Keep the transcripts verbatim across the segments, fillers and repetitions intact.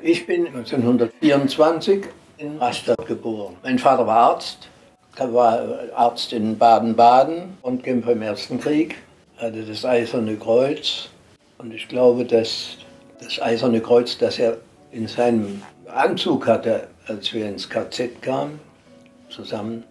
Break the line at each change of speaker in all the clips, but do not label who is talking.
Ich bin neunzehnhundertvierundzwanzig in Rastatt geboren. Mein Vater war Arzt, er war Arzt in Baden-Baden und Kämpfer im Ersten Krieg, hatte das Eiserne Kreuz. Und ich glaube, dass das Eiserne Kreuz, das er in seinem Anzug hatte, als wir ins K Z kamen, zusammen,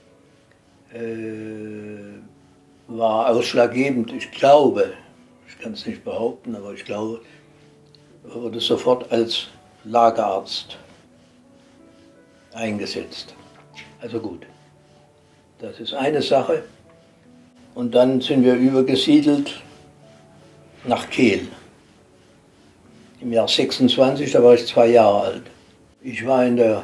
äh, war ausschlaggebend. Ich glaube, ich kann es nicht behaupten, aber ich glaube, er wurde sofort als Lagerarzt eingesetzt. Also gut, das ist eine Sache. Und dann sind wir übergesiedelt nach Kehl. Im Jahr sechsundzwanzig, da war ich zwei Jahre alt. Ich war in der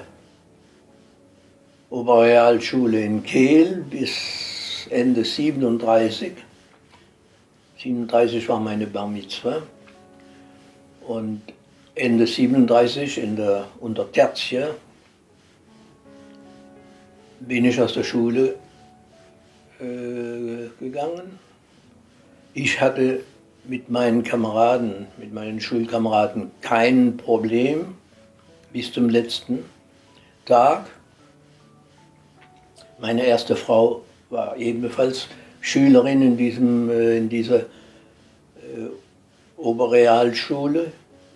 Oberrealschule in Kehl bis Ende siebenunddreißig. siebenunddreißig war meine Bar Mitzwa. Und Ende siebenunddreißig in der Untertertia bin ich aus der Schule äh, gegangen. Ich hatte mit meinen Kameraden, mit meinen Schulkameraden kein Problem bis zum letzten Tag. Meine erste Frau war ebenfalls Schülerin in, diesem, äh, in dieser äh, Oberrealschule,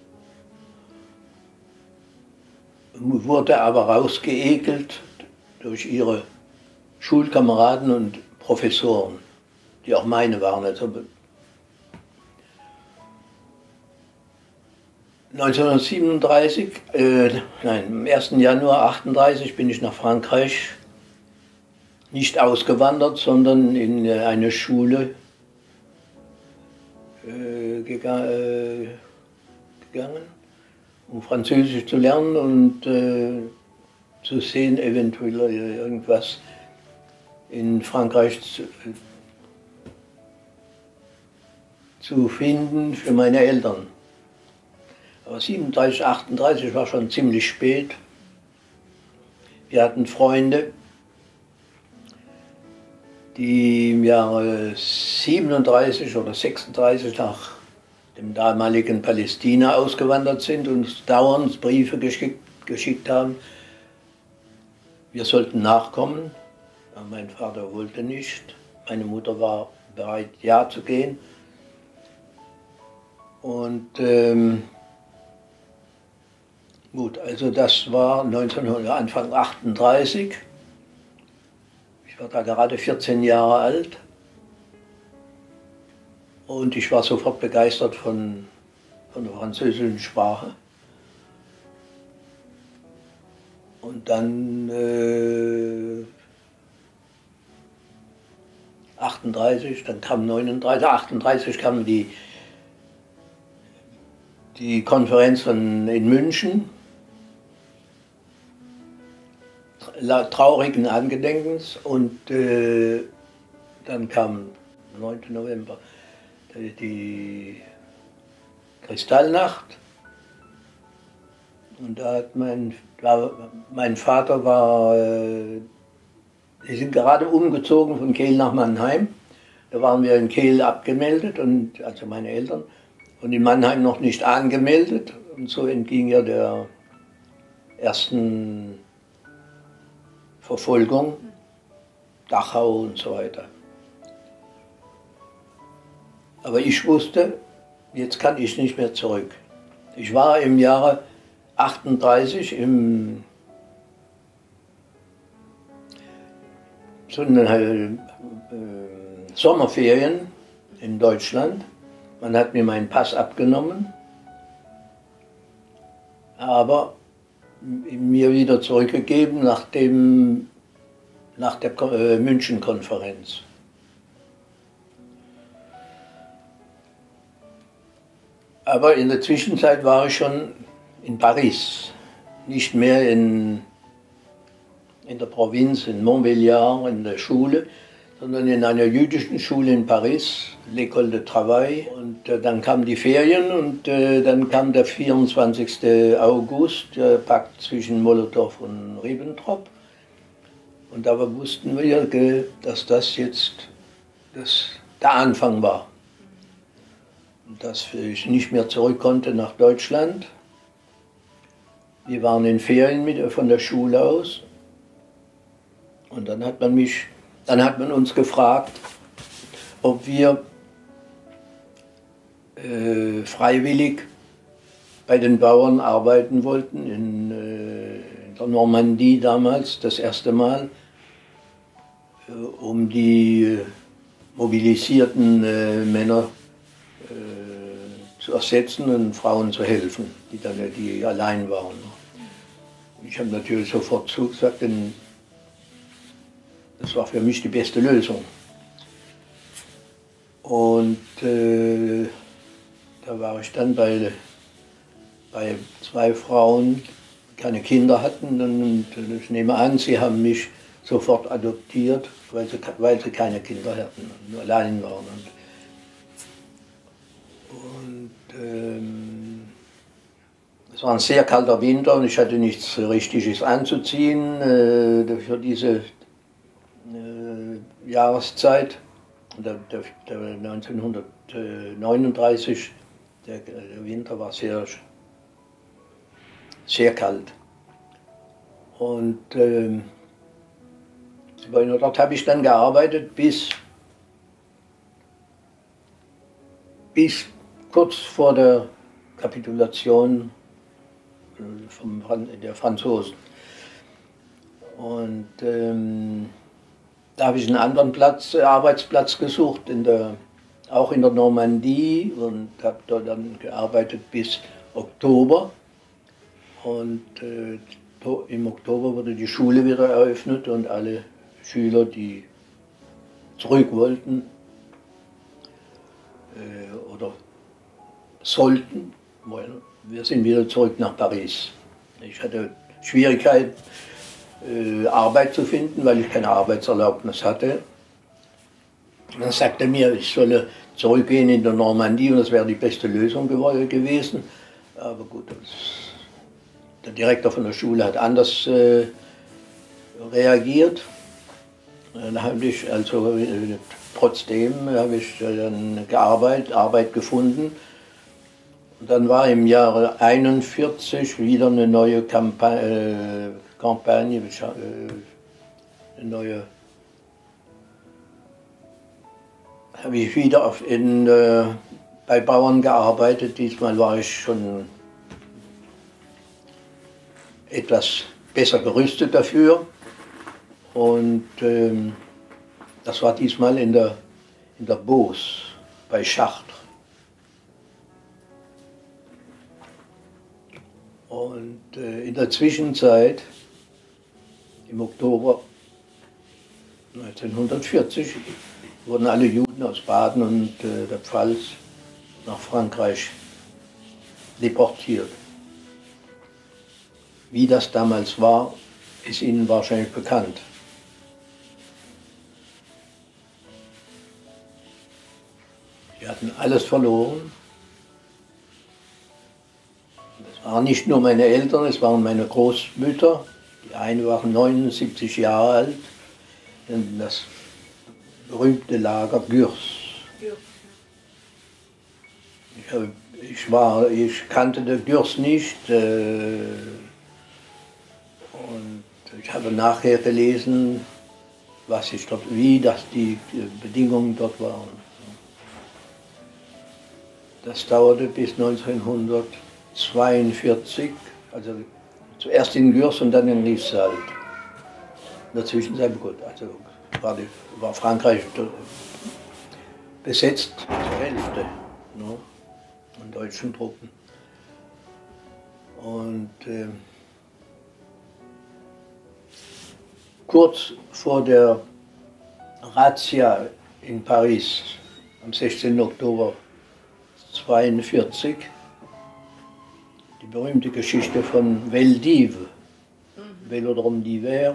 wurde aber rausgeekelt durch ihre Schulkameraden und Professoren, die auch meine waren. Also neunzehnhundertsiebenunddreißig, äh, nein, am ersten Januar achtunddreißig bin ich nach Frankreich nicht ausgewandert, sondern in eine Schule äh, gega äh, gegangen, um Französisch zu lernen und äh, zu sehen, eventuell irgendwas in Frankreich zu, zu finden für meine Eltern. Aber siebenunddreißig, achtunddreißig war schon ziemlich spät. Wir hatten Freunde, die im Jahre siebenunddreißig oder sechsunddreißig nach dem damaligen Palästina ausgewandert sind und uns dauernd Briefe geschickt, geschickt haben. Wir sollten nachkommen. Aber mein Vater wollte nicht. Meine Mutter war bereit, ja zu gehen. Und ähm, gut, also das war neunzehnhundert, Anfang achtunddreißig. Ich war da gerade vierzehn Jahre alt und ich war sofort begeistert von, von der französischen Sprache. Und dann äh, achtunddreißig, dann kam neununddreißig, achtunddreißig kam die, die Konferenz von, in München. Traurigen Angedenkens und äh, dann kam neunten November die, die Kristallnacht und da hat mein, da, mein Vater war, äh, die sind gerade umgezogen von Kehl nach Mannheim, da waren wir in Kehl abgemeldet, und, also meine Eltern, und in Mannheim noch nicht angemeldet, und so entging ja der ersten Verfolgung, Dachau und so weiter. Aber ich wusste, jetzt kann ich nicht mehr zurück. Ich war im Jahre achtunddreißig im so äh, Sommerferien in Deutschland. Man hat mir meinen Pass abgenommen, aber mir wieder zurückgegeben nach, dem, nach der äh, München-Konferenz. Aber in der Zwischenzeit war ich schon in Paris, nicht mehr in, in der Provinz, in Montbéliard, in der Schule, sondern in einer jüdischen Schule in Paris, l'École de Travail. Und äh, dann kamen die Ferien und äh, dann kam der vierundzwanzigste August, der Pakt zwischen Molotow und Ribbentrop. Und da wussten wir, dass das jetzt das der Anfang war. Und dass ich nicht mehr zurück konnte nach Deutschland. Wir waren in Ferien mit, von der Schule aus. Und dann hat man mich, dann hat man uns gefragt, ob wir äh, freiwillig bei den Bauern arbeiten wollten, in, äh, in der Normandie damals, das erste Mal, äh, um die äh, mobilisierten äh, Männer äh, zu ersetzen und Frauen zu helfen, die, dann, die allein waren. Ich habe natürlich sofort zugesagt, denn das war für mich die beste Lösung. Und äh, da war ich dann bei, bei zwei Frauen, die keine Kinder hatten. Und ich nehme an, sie haben mich sofort adoptiert, weil sie, weil sie keine Kinder hatten, nur allein waren. Und ähm, es war ein sehr kalter Winter und ich hatte nichts Richtiges anzuziehen äh, für diese äh, Jahreszeit. Der, der, der neunzehnhundertneununddreißig, der, der Winter war sehr, sehr kalt. Und ähm, dort habe ich dann gearbeitet bis, bis kurz vor der Kapitulation vom, der Franzosen. Und ähm, da habe ich einen anderen Platz, Arbeitsplatz gesucht, in der, auch in der Normandie, und habe dort dann gearbeitet bis Oktober. Und äh, im Oktober wurde die Schule wieder eröffnet und alle Schüler, die zurück wollten äh, oder sollten, wir sind wieder zurück nach Paris. Ich hatte Schwierigkeiten, äh, Arbeit zu finden, weil ich keine Arbeitserlaubnis hatte. Und dann sagte er mir, ich solle zurückgehen in der Normandie und das wäre die beste Lösung gewesen. Aber gut, das, der Direktor von der Schule hat anders äh, reagiert. Dann habe ich also äh, trotzdem habe ich dann gearbeitet, Arbeit gefunden. Und dann war im Jahre einundvierzig wieder eine neue Kampagne, äh, Kampagne äh, eine neue, habe ich wieder auf in, äh, bei Bauern gearbeitet. Diesmal war ich schon etwas besser gerüstet dafür. Und ähm, das war diesmal in der, in der Beauce bei Chartres. Und äh, in der Zwischenzeit, im Oktober neunzehnhundertvierzig, wurden alle Juden aus Baden und äh, der Pfalz nach Frankreich deportiert. Wie das damals war, ist Ihnen wahrscheinlich bekannt. Sie hatten alles verloren. Es waren nicht nur meine Eltern, es waren meine Großmütter. Die eine war neunundsiebzig Jahre alt, in das berühmte Lager Gurs. Ich, hab, ich, war, ich kannte den Gurs nicht äh, und ich habe nachher gelesen, was ich dort, wie das die Bedingungen dort waren. Das dauerte bis neunzehnhundertzweiundvierzig, also zuerst in Gurs und dann in Rivesaltes. In der Zwischenzeit, gut, also war, die, war Frankreich besetzt zur Hälfte, ne, von deutschen Truppen. Und äh, kurz vor der Razzia in Paris, am sechzehnten Oktober neunzehnhundertzweiundvierzig, die berühmte Geschichte von Veldiv, mhm. Velodrome d'Hiver,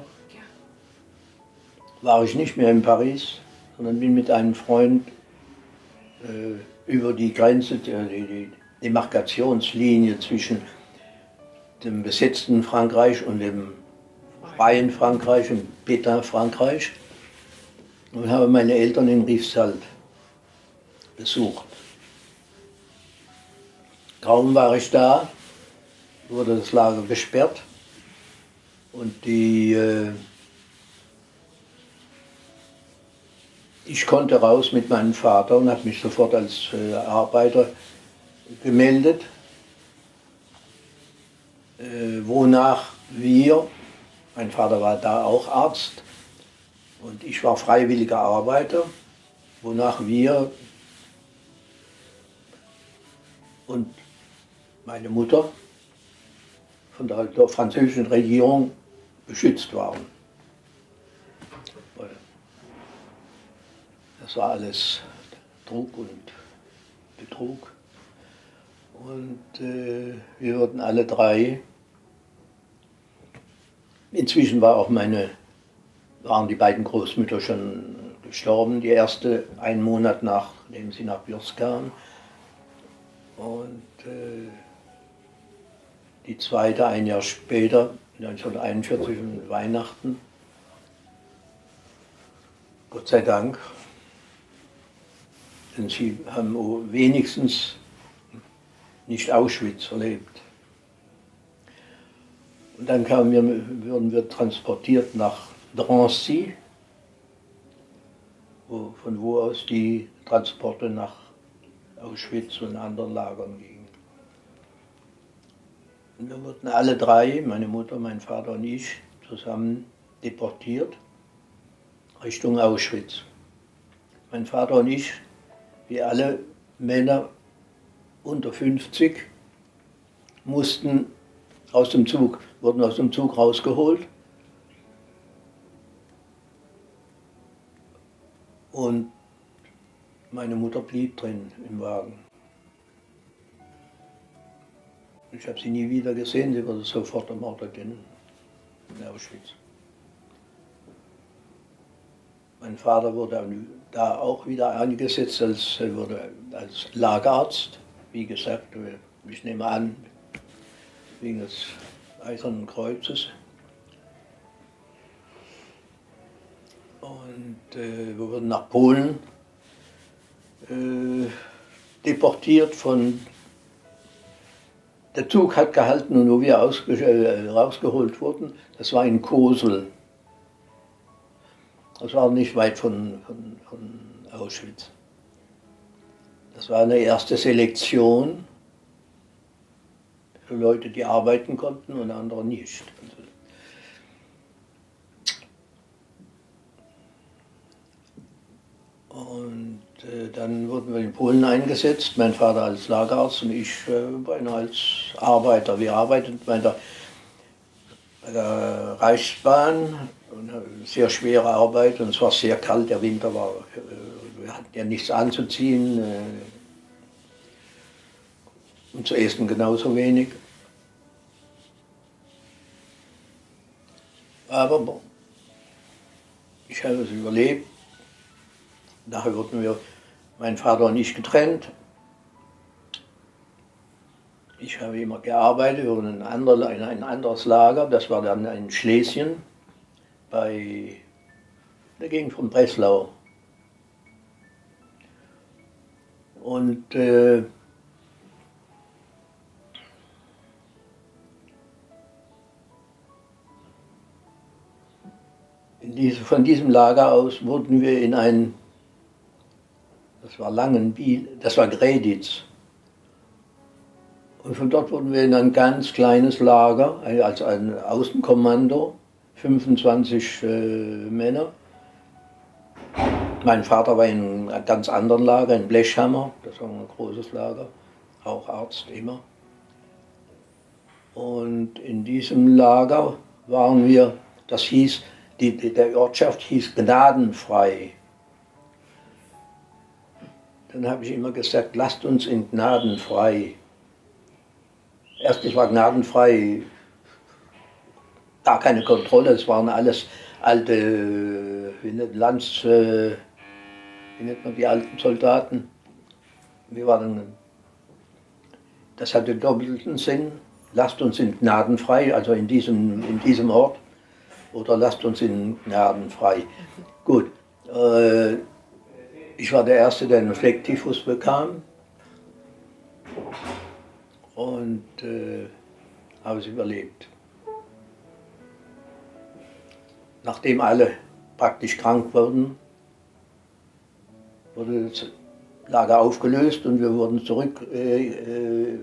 war ich nicht mehr in Paris, sondern bin mit einem Freund äh, über die Grenze, die, die Demarkationslinie zwischen dem besetzten Frankreich und dem freien Frankreich, im Pétain Frankreich, und habe meine Eltern in Rivesaltes besucht. Kaum war ich da, wurde das Lager gesperrt und die, äh, ich konnte raus mit meinem Vater und habe mich sofort als äh, Arbeiter gemeldet, äh, wonach wir, mein Vater war da auch Arzt und ich war freiwilliger Arbeiter, wonach wir und meine Mutter von der, der französischen Regierung beschützt waren. Das war alles Trug und Betrug. Und äh, wir wurden alle drei. Inzwischen war auch meine, waren die beiden Großmütter schon gestorben. Die erste einen Monat nachdem sie nach Bürst kam. Und äh, die zweite ein Jahr später, neunzehnhunderteinundvierzig, um Weihnachten. Gott sei Dank. Denn sie haben wenigstens nicht Auschwitz erlebt. Und dann kamen wir, wurden wir transportiert nach Drancy, wo, von wo aus die Transporte nach Auschwitz und anderen Lagern gingen. Und wir wurden alle drei, meine Mutter, mein Vater und ich, zusammen deportiert Richtung Auschwitz. Mein Vater und ich, wie alle Männer unter fünfzig, mussten aus dem Zug, wurden aus dem Zug rausgeholt und meine Mutter blieb drin im Wagen. Ich habe sie nie wieder gesehen, sie wurde sofort ermordet in, in Auschwitz. Mein Vater wurde da auch wieder eingesetzt als, wurde als Lagerarzt, wie gesagt, ich nehme an, wegen des Eisernen Kreuzes. Und äh, wir wurden nach Polen äh, deportiert von. Der Zug hat gehalten und wo wir ausge äh, rausgeholt wurden, das war in Kosel. Das war nicht weit von, von, von Auschwitz. Das war eine erste Selektion für Leute, die arbeiten konnten und andere nicht. Und äh, dann wurden wir in Polen eingesetzt, mein Vater als Lagerarzt und ich äh, als Arbeiter. Wir arbeiteten bei der, bei der Reichsbahn, sehr schwere Arbeit und es war sehr kalt, der Winter war, äh, wir hatten ja nichts anzuziehen äh, und zu essen genauso wenig. Aber ich habe es überlebt. Nachher wurden wir, mein Vater und ich, getrennt. Ich habe immer gearbeitet, wir wurden in ein, anderer, in ein anderes Lager, das war dann in Schlesien, bei der Gegend von Breslau. Und äh, in diese, von diesem Lager aus wurden wir in ein, das war Langenbiel, das war Greditz. Und von dort wurden wir in ein ganz kleines Lager, also ein Außenkommando, fünfundzwanzig äh, Männer. Mein Vater war in einem ganz anderen Lager, in Blechhammer, das war ein großes Lager, auch Arzt immer. Und in diesem Lager waren wir, das hieß, die, die, der Ortschaft hieß Gnadenfrei. Dann habe ich immer gesagt, lasst uns in Gnadenfrei. Erstlich war Gnadenfrei gar keine Kontrolle, es waren alles alte, wie nennt, Lands, äh, wie nennt man die alten Soldaten? Wir waren, das hatte doppelten Sinn, lasst uns in Gnadenfrei, also in diesem, in diesem Ort, oder lasst uns in Gnadenfrei. Gut, äh, ich war der Erste, der einen Flecktyphus bekam. Und äh, habe es überlebt. Nachdem alle praktisch krank wurden, wurde das Lager aufgelöst und wir wurden zurückgebracht äh,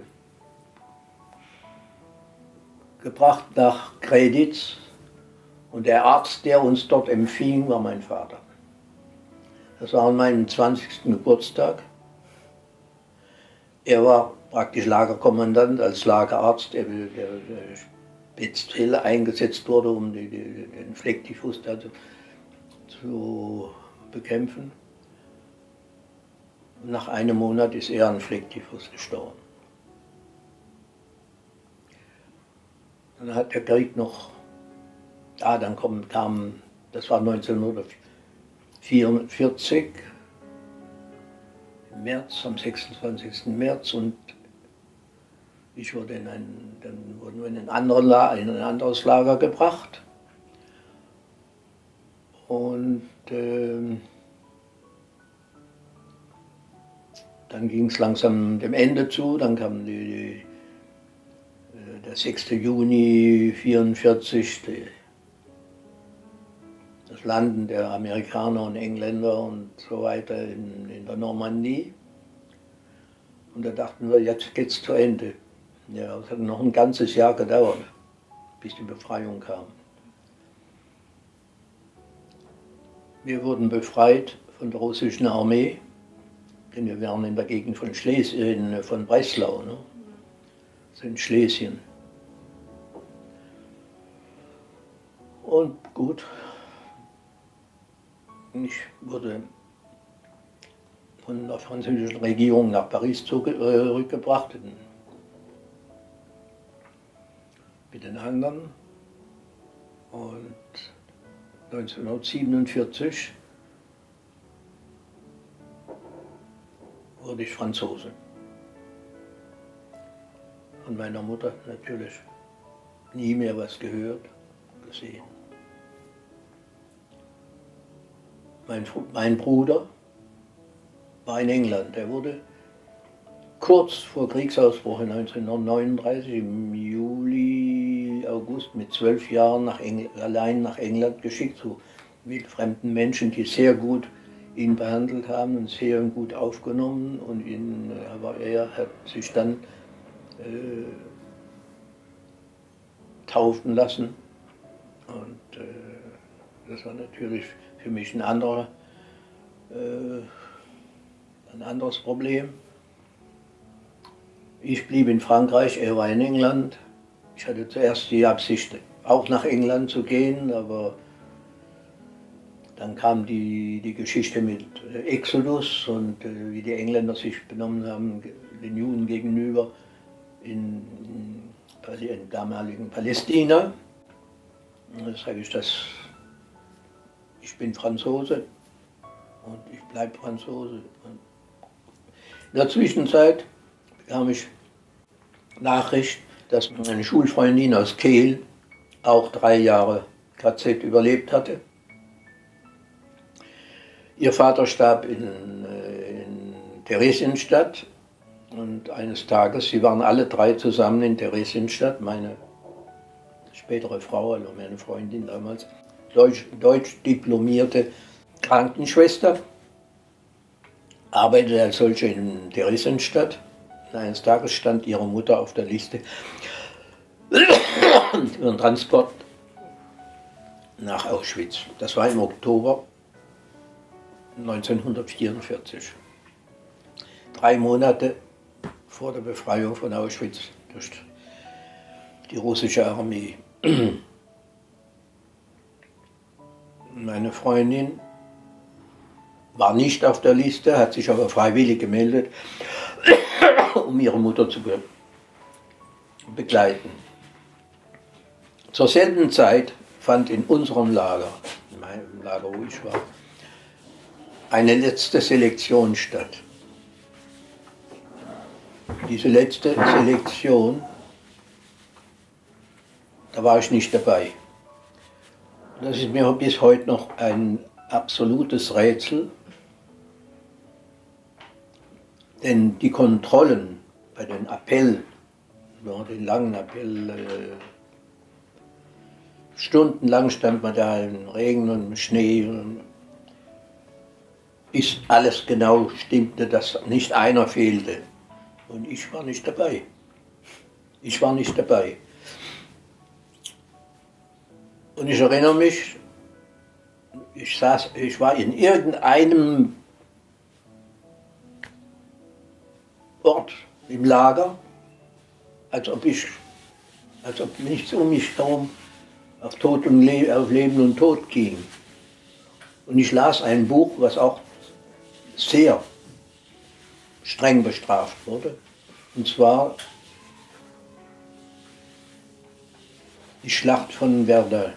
äh, nach Greditz. Und der Arzt, der uns dort empfing, war mein Vater. Das war an meinem zwanzigsten Geburtstag. Er war praktisch Lagerkommandant als Lagerarzt, der, der, der speziell eingesetzt wurde, um die, die, den Flecktyphus zu, zu bekämpfen. Und nach einem Monat ist er an Flecktyphus gestorben. Dann hat der Krieg noch, ah, dann kam, kam das war neunzehnhundertvierundvierzig, im März, am sechsundzwanzigsten März, und ich wurde in ein, dann wurden wir in ein, andere La in ein anderes Lager gebracht. Und äh, dann ging es langsam dem Ende zu, dann kam die, die, der sechste Juni neunzehnhundertvierundvierzig, die, das Landen der Amerikaner und Engländer und so weiter in, in der Normandie. Und da dachten wir, jetzt geht's zu Ende. Ja, es hat noch ein ganzes Jahr gedauert, bis die Befreiung kam. Wir wurden befreit von der russischen Armee, denn wir waren in der Gegend von, Schles in, von Breslau, ne? Also in Schlesien. Und gut, ich wurde von der französischen Regierung nach Paris zurückgebracht, mit den anderen. Und neunzehnhundertsiebenundvierzig wurde ich Franzose. Von meiner Mutter natürlich nie mehr was gehört, gesehen. Mein, mein Bruder war in England. Er wurde kurz vor Kriegsausbruch neunzehnhundertneununddreißig im Juli, August mit zwölf Jahren nach allein nach England geschickt zu wildfremden Menschen, die sehr gut ihn behandelt haben und sehr gut aufgenommen. Und ihn, aber er hat sich dann äh, taufen lassen. Und äh, das war natürlich für mich ein, anderer, äh, ein anderes Problem. Ich blieb in Frankreich, er war in England. Ich hatte zuerst die Absicht, auch nach England zu gehen, aber dann kam die, die Geschichte mit Exodus und äh, wie die Engländer sich benommen haben den Juden gegenüber in, in, in damaligen Palästina. Und da sage ich, dass ich bin Franzose und ich bleibe Franzose. Und in der Zwischenzeit bekam ich Nachricht, dass eine Schulfreundin aus Kehl auch drei Jahre K Z überlebt hatte. Ihr Vater starb in, in Theresienstadt und eines Tages, sie waren alle drei zusammen in Theresienstadt, meine spätere Frau, also meine Freundin damals, Deutsch, Deutsch diplomierte Krankenschwester, arbeitete als solche in Theresienstadt. Eines Tages stand ihre Mutter auf der Liste für den Transport nach Auschwitz. Das war im Oktober neunzehnhundertvierundvierzig. Drei Monate vor der Befreiung von Auschwitz durch die russische Armee. Meine Freundin war nicht auf der Liste, hat sich aber freiwillig gemeldet, um ihre Mutter zu be begleiten. Zur selben Zeit fand in unserem Lager, in meinem Lager, wo ich war, eine letzte Selektion statt. Diese letzte Selektion, da war ich nicht dabei. Das ist mir bis heute noch ein absolutes Rätsel, denn die Kontrollen bei den Appell über den langen Appell. Äh, stundenlang stand man da im Regen und im Schnee. Und bis alles genau stimmte, dass nicht einer fehlte. Und ich war nicht dabei. Ich war nicht dabei. Und ich erinnere mich, ich, saß, ich war in irgendeinem Ort im Lager, als ob, ich, als ob nichts um mich herum auf, Tod und Le auf Leben und Tod ging. Und ich las ein Buch, was auch sehr streng bestraft wurde, und zwar die Schlacht von Verdun,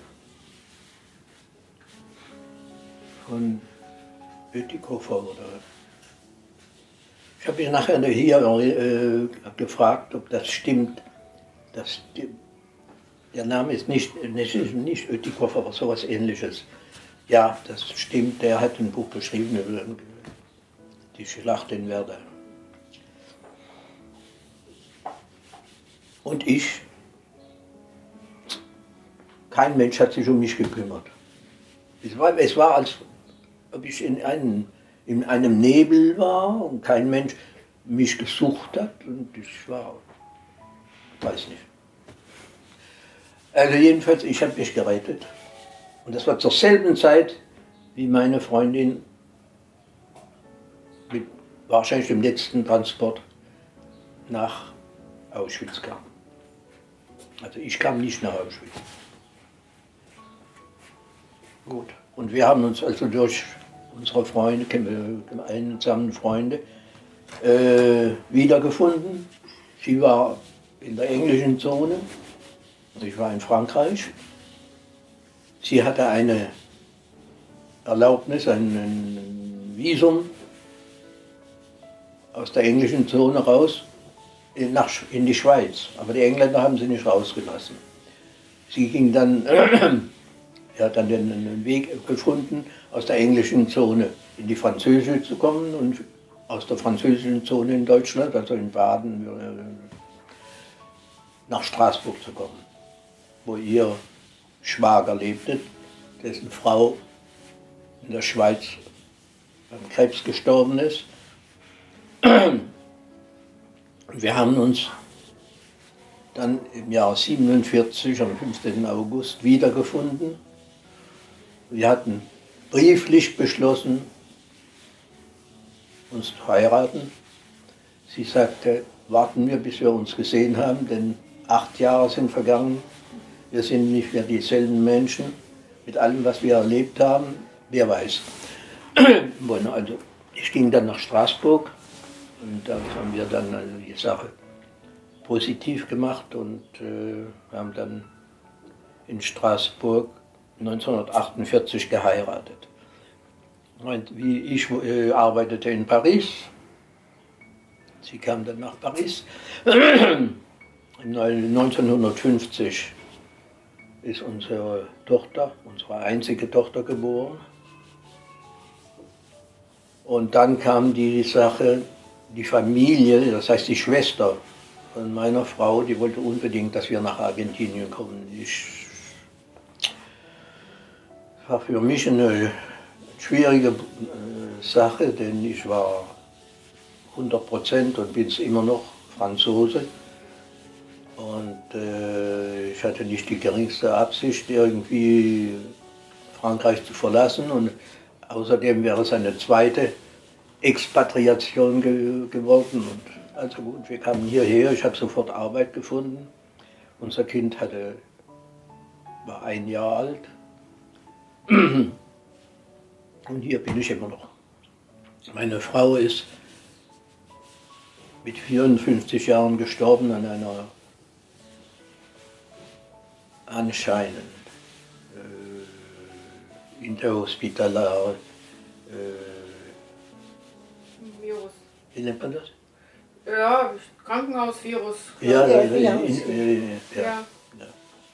von Bütikofer. Oder ich habe mich nachher hier äh, gefragt, ob das stimmt. Dass die, der Name ist nicht, nicht, nicht Bütikofer, aber sowas Ähnliches. Ja, das stimmt, der hat ein Buch geschrieben über die Schlacht in Verdun. Und ich, kein Mensch hat sich um mich gekümmert. Es war, es war als ob ich in einem, in einem Nebel war und kein Mensch mich gesucht hat. Und ich war, weiß nicht. Also jedenfalls, ich habe mich gerettet. Und das war zur selben Zeit, wie meine Freundin mit wahrscheinlich dem letzten Transport nach Auschwitz kam. Also ich kam nicht nach Auschwitz. Gut. Und wir haben uns also durch unsere Freunde, gemeinsamen Freunde, äh, wiedergefunden. Sie war in der englischen Zone, ich war in Frankreich. Sie hatte eine Erlaubnis, ein, ein Visum aus der englischen Zone raus in, nach, in die Schweiz. Aber die Engländer haben sie nicht rausgelassen. Sie ging dann, er hat dann den Weg gefunden, aus der englischen Zone in die französische zu kommen und aus der französischen Zone in Deutschland, also in Baden, nach Straßburg zu kommen, wo ihr Schwager lebte, dessen Frau in der Schweiz an Krebs gestorben ist. Wir haben uns dann im Jahr siebenundvierzig, am fünfzehnten August, wiedergefunden. Wir hatten brieflich beschlossen, uns zu heiraten. Sie sagte, warten wir, bis wir uns gesehen haben, denn acht Jahre sind vergangen. Wir sind nicht mehr dieselben Menschen. Mit allem, was wir erlebt haben, wer weiß. Also, ich ging dann nach Straßburg und da haben wir dann also die Sache positiv gemacht und äh, haben dann in Straßburg neunzehnhundertachtundvierzig geheiratet. Und wie ich äh, arbeitete in Paris, sie kam dann nach Paris. neunzehnhundertfünfzig ist unsere Tochter, unsere einzige Tochter geboren. Und dann kam die Sache, die Familie, das heißt die Schwester von meiner Frau, die wollte unbedingt, dass wir nach Argentinien kommen. Ich, das war für mich eine schwierige äh, Sache, denn ich war hundert Prozent und bin es immer noch Franzose. Und äh, ich hatte nicht die geringste Absicht, irgendwie Frankreich zu verlassen. Und außerdem wäre es eine zweite Expatriation ge geworden. Und also gut, wir kamen hierher, ich habe sofort Arbeit gefunden. Unser Kind hatte, war ein Jahr alt. Und hier bin ich immer noch. Meine Frau ist mit vierundfünfzig Jahren gestorben an einer anscheinend äh, interhospitalaire äh,
Virus.
Wie nennt man das?
Ja, Krankenhausvirus.
Ja, ja,
ja,
ja, in, äh, ja.
ja.
Ja.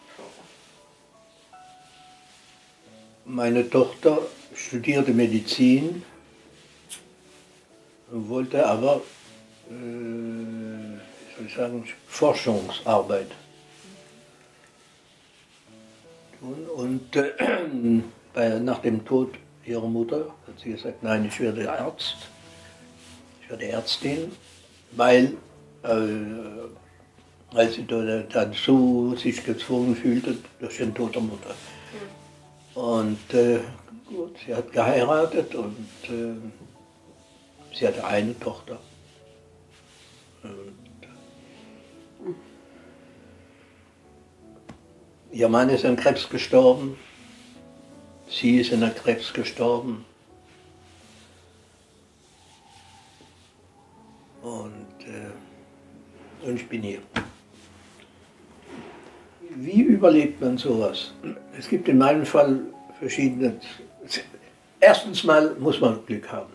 Meine Tochter studierte Medizin und wollte aber, äh, wie soll ich sagen, Forschungsarbeit. Und, und äh, bei, nach dem Tod ihrer Mutter hat sie gesagt, nein, ich werde Arzt, ich werde Ärztin, weil, äh, weil sie dann so sich gezwungen fühlte durch den Tod der Mutter. Und äh, gut, sie hat geheiratet und äh, sie hatte eine Tochter. Und ihr Mann ist an Krebs gestorben, sie ist an Krebs gestorben. Und, äh, und ich bin hier. Wie überlebt man sowas? Es gibt in meinem Fall verschiedene. Erstens mal muss man Glück haben.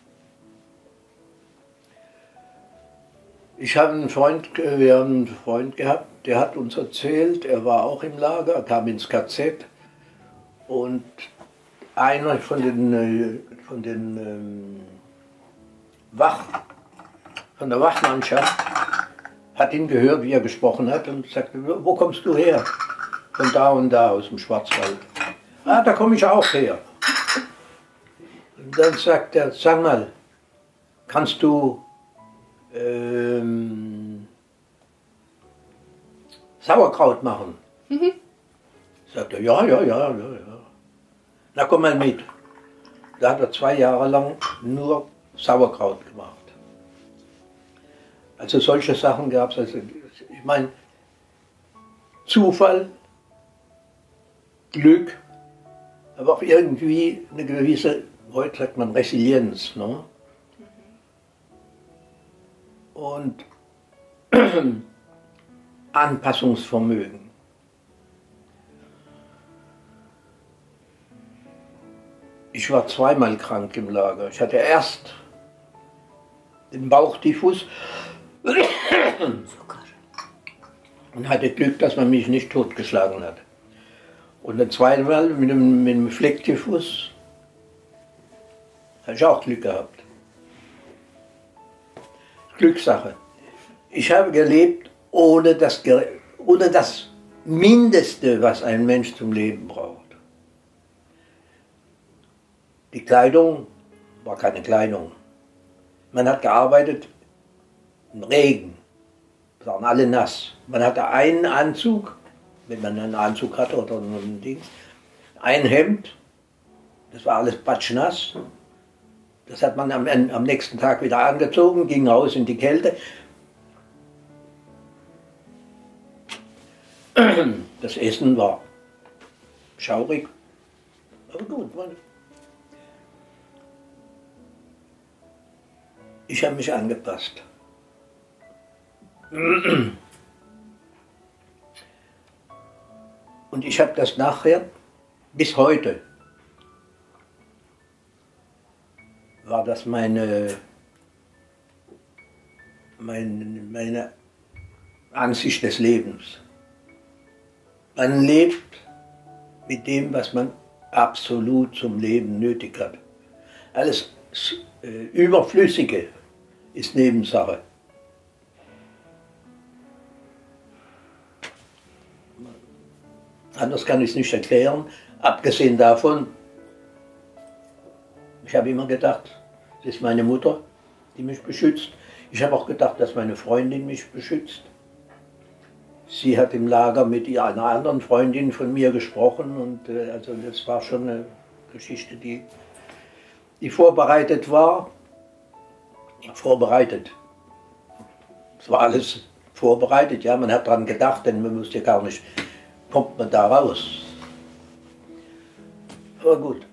Ich habe einen Freund, wir haben einen Freund gehabt, der hat uns erzählt, er war auch im Lager, er kam ins K Z und einer von den, von den ähm, Wach, von der Wachmannschaft hat ihn gehört, wie er gesprochen hat und sagte, wo kommst du her? Von da und da, aus dem Schwarzwald. Ah, da komme ich auch her. Und dann sagt er, sag mal, kannst du ähm, Sauerkraut machen? Mhm. Sagt er, ja, ja, ja, ja, ja. Na komm mal mit. Da hat er zwei Jahre lang nur Sauerkraut gemacht. Also solche Sachen gab es. Also, ich meine, Zufall, Glück, aber auch irgendwie eine gewisse, heute sagt man Resilienz. Ne? Und Anpassungsvermögen. Ich war zweimal krank im Lager. Ich hatte erst den Bauchtyphus und hatte Glück, dass man mich nicht totgeschlagen hat. Und das zweite Mal mit dem, mit dem Flecktyphus habe ich auch Glück gehabt. Glückssache. Ich habe gelebt ohne das, ohne das Mindeste, was ein Mensch zum Leben braucht. Die Kleidung war keine Kleidung. Man hat gearbeitet im Regen, waren alle nass. Man hatte einen Anzug, wenn man einen Anzug hatte oder ein Ding, ein Hemd, das war alles patschnass. Das hat man am, am nächsten Tag wieder angezogen, ging raus in die Kälte. Das Essen war schaurig, aber gut. Man, ich habe mich angepasst. Und ich habe das nachher, bis heute, war das meine, meine, meine Ansicht des Lebens. Man lebt mit dem, was man absolut zum Leben nötig hat. Alles äh, Überflüssige ist Nebensache. Anders kann ich es nicht erklären, abgesehen davon, ich habe immer gedacht, es ist meine Mutter, die mich beschützt. Ich habe auch gedacht, dass meine Freundin mich beschützt. Sie hat im Lager mit einer anderen Freundin von mir gesprochen und äh, also das war schon eine Geschichte, die, die vorbereitet war. Vorbereitet. Es war alles vorbereitet, ja, man hat daran gedacht, denn man wusste ja gar nicht, kommt man da raus. Aber gut.